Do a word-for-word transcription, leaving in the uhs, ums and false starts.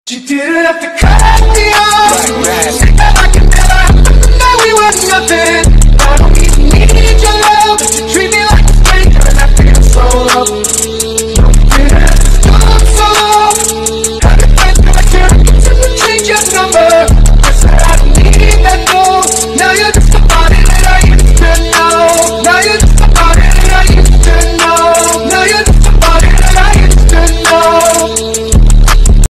You didn't have to cut me off. Right, right. I could never have known that we were nothing.